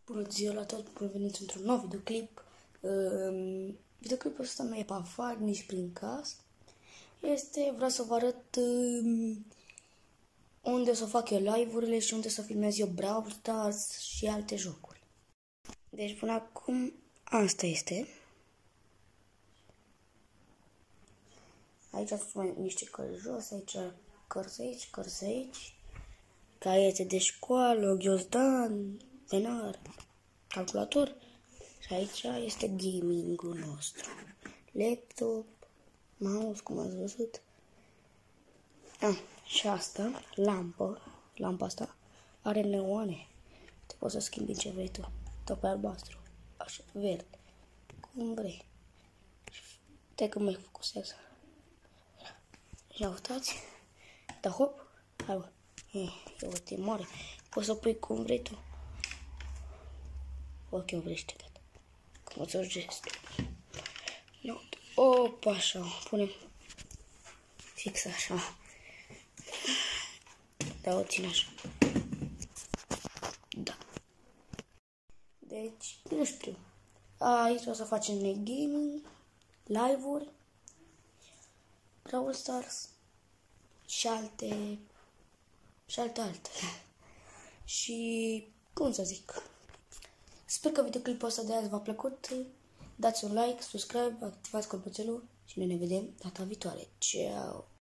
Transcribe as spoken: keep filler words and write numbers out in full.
Bună ziua la toți, bun venit într-un nou videoclip. Uh, videoclipul ăsta nu e pe afară, nici prin casă. Este, vreau să vă arăt uh, unde să fac eu live-urile și unde să filmez eu Brawl Stars și alte jocuri. Deci până acum asta este. Aici sunt niște cărți jos, aici cărți aici, cărți aici, caiete de școală, ghiozdan, penar, calculator. Și aici este gaming-ul nostru. Laptop, mouse, cum ați văzut. Ah, și asta, lampă, lampa asta are neoane. Te poți să schimbi ce vrei tu. Dă pe albastru, așa, verde, cum vrei. Te că mai focusează. Ia uitați, da hop, hai bă, e o timoare. Poți să pui cum vrei tu. Ochiul vrește, tata. Cum îți o gestul. Opa, așa, punem fix așa. Da, o țin așa. Da. Deci, nu știu. Aici o să facem noi gaming, live-uri, Brawl Stars și alte, și alte alte. Și, cum să zic, sper că videoclipul ăsta de azi v-a plăcut. Dați un like, subscribe, activați clopoțelul și noi ne vedem data viitoare. Ciao!